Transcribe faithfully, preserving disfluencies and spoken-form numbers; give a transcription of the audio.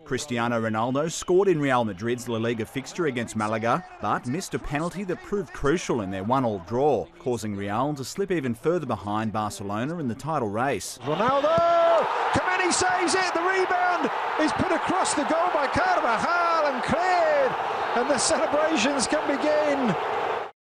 Cristiano Ronaldo scored in Real Madrid's La Liga fixture against Malaga, but missed a penalty that proved crucial in their one-all draw, causing Real to slip even further behind Barcelona in the title race. Ronaldo! Kameni saves it, the rebound is put across the goal by Carvajal and cleared, and the celebrations can begin